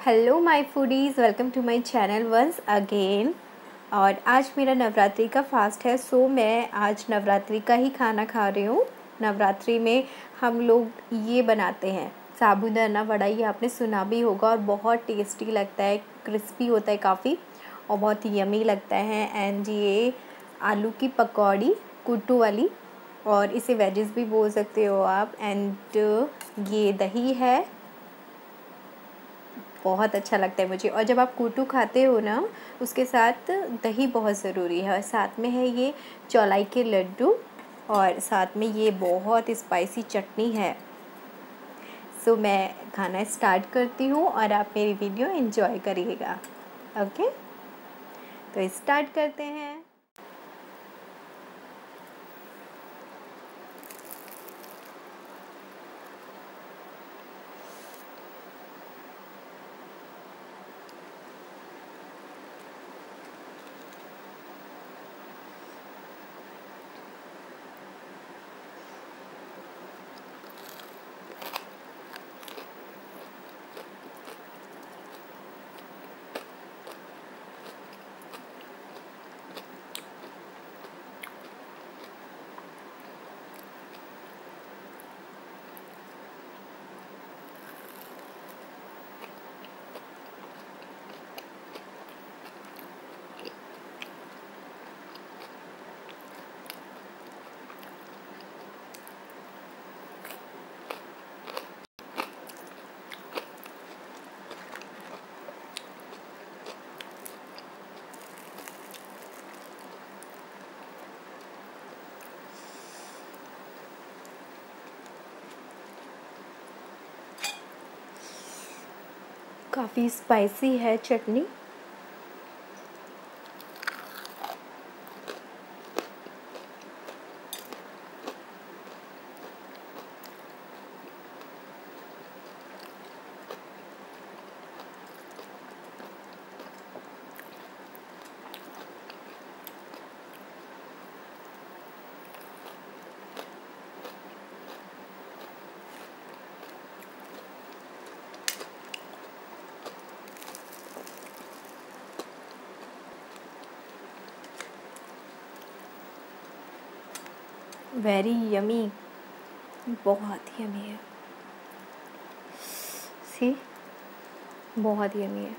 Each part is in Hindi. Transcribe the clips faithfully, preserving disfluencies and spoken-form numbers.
Hello my foodies, welcome to my channel once again. और आज मेरा नवरात्रि का फास्ट है, सो मैं आज नवरात्रि का ही खाना खा रही हूँ। नवरात्रि में हम लोग ये बनाते हैं साबूदाना वड़ा, ये आपने सुना भी होगा और बहुत टेस्टी लगता है, क्रिस्पी होता है काफ़ी और बहुत यमी लगता है। एंड ये आलू की पकौड़ी कुट्टू वाली, और इसे वेजेस भी बोल सकते हो आप। एंड ये दही है, बहुत अच्छा लगता है मुझे। और जब आप कुट्टू खाते हो ना, उसके साथ दही बहुत ज़रूरी है। और साथ में है ये चौलाई के लड्डू, और साथ में ये बहुत स्पाइसी चटनी है। सो मैं खाना स्टार्ट करती हूँ और आप मेरी वीडियो एंजॉय करिएगा। ओके, तो स्टार्ट करते हैं। काफ़ी स्पाइसी है चटनी। वेरी यमी, बहुत यमी है। सी, बहुत यमी है।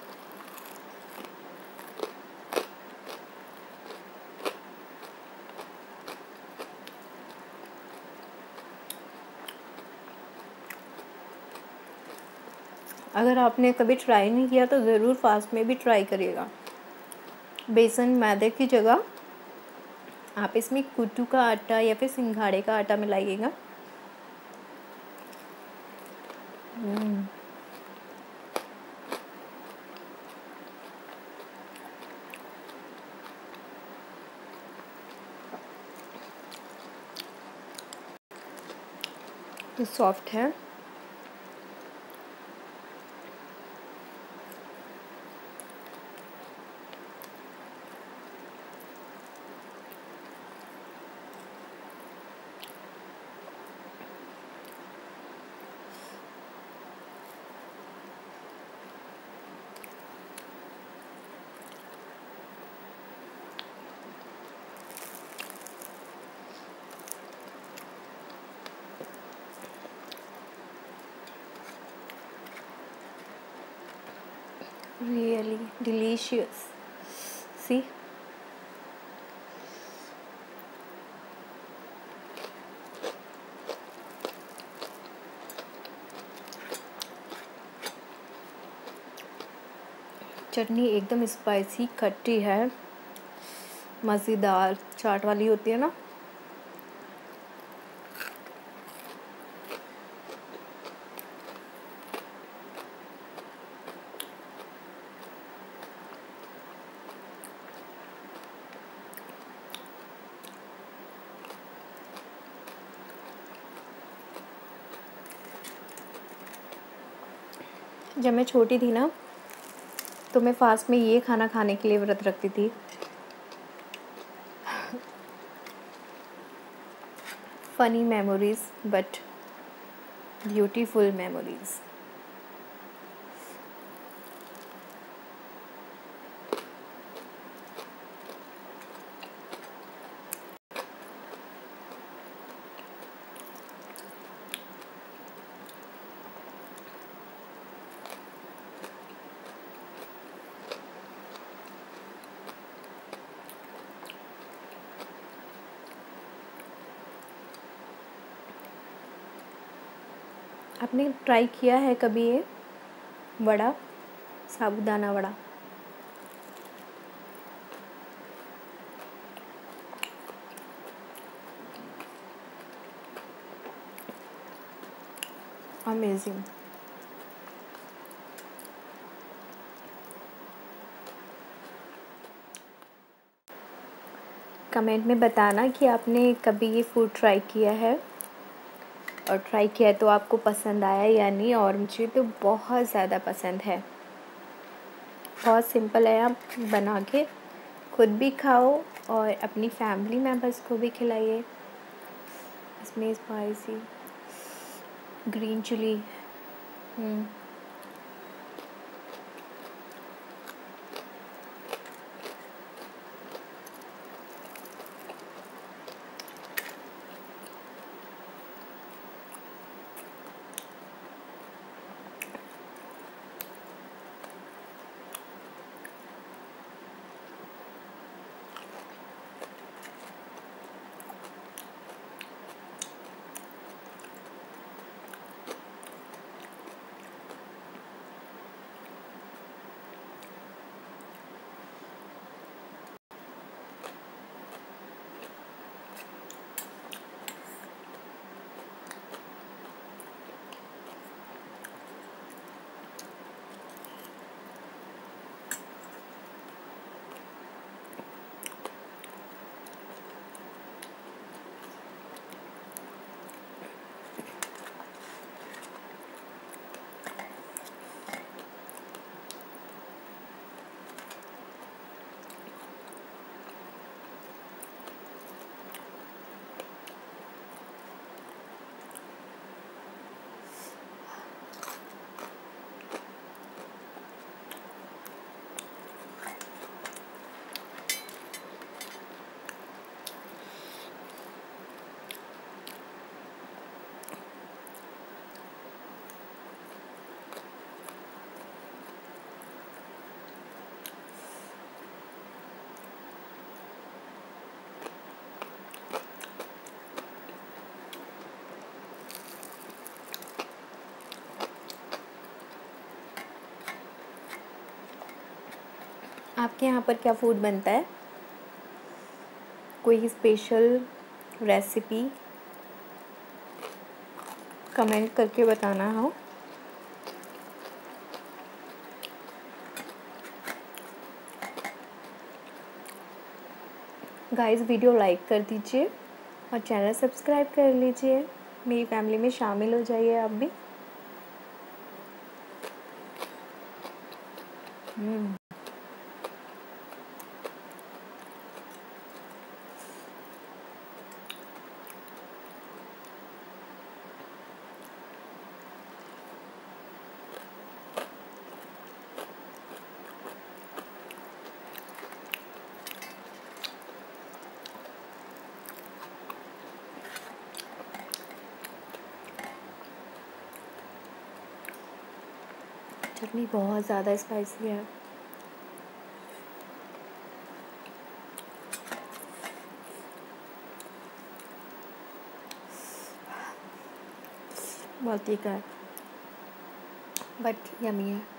अगर आपने कभी ट्राई नहीं किया तो ज़रूर फास्ट में भी ट्राई करिएगा। बेसन मैदे की जगह आप इसमें कुट्टू का आटा या फिर सिंघाड़े का आटा मिलाइएगा। तो सॉफ्ट है। Really delicious. See? चटनी एकदम स्पाइसी खट्टी है, मज़ेदार चाट वाली होती है ना। जब मैं छोटी थी ना, तो मैं फास्ट में ये खाना खाने के लिए व्रत रखती थी। Funny memories but beautiful memories. आपने ट्राई किया है कभी ये वड़ा, साबूदाना वड़ा? अमेजिंग। कमेंट में बताना कि आपने कभी ये फूड ट्राई किया है, और ट्राई किया है तो आपको पसंद आया या नहीं। और मुझे तो बहुत ज़्यादा पसंद है। बहुत सिंपल है, आप बना के खुद भी खाओ और अपनी फैमिली मेम्बर्स को भी खिलाइए। इसमें स्पाइसी ग्रीन चिली। हम्म आपके यहाँ पर क्या फूड बनता है? कोई स्पेशल रेसिपी कमेंट करके बताना हो। गाइस, वीडियो लाइक कर दीजिए और चैनल सब्सक्राइब कर लीजिए। मेरी फैमिली में शामिल हो जाइए आप भी। हम्म चटनी बहुत ज़्यादा स्पाइसी है। बहुत तीखा है बट यमी है।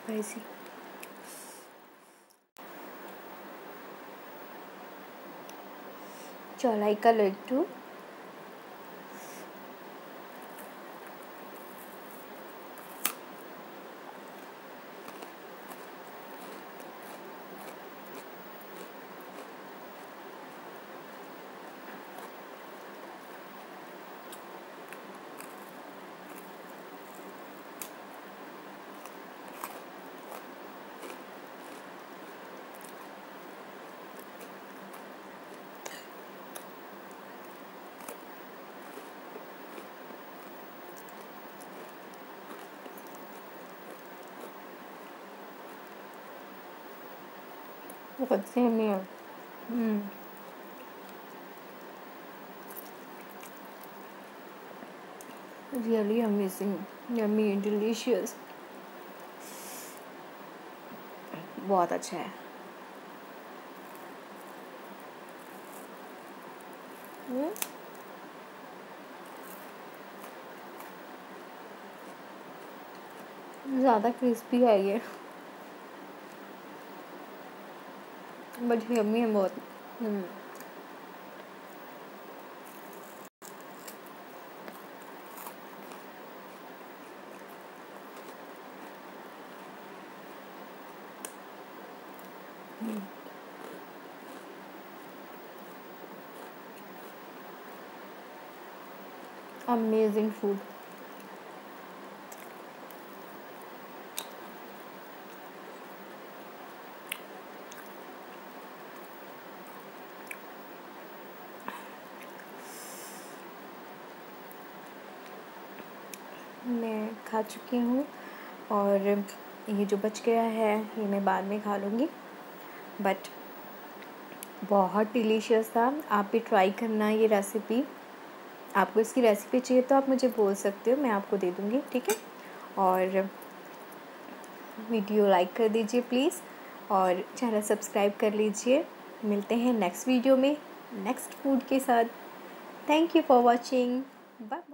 स्पाइसी। चौलाई का लड्डू, बहुत सेम है। Hmm really amazing, yummy, delicious, बहुत अच्छा है। हम्म ज़्यादा क्रिस्पी है ये, बट यम्मी है बहुत। Hmm amazing food. मैं खा चुकी हूँ और ये जो बच गया है ये मैं बाद में खा लूँगी, बट बहुत डिलीशियस था। आप भी ट्राई करना ये रेसिपी। आपको इसकी रेसिपी चाहिए तो आप मुझे बोल सकते हो, मैं आपको दे दूँगी, ठीक है। और वीडियो लाइक कर दीजिए प्लीज़ और चैनल सब्सक्राइब कर लीजिए। मिलते हैं नेक्स्ट वीडियो में नेक्स्ट फूड के साथ। Thank you for watching, bye.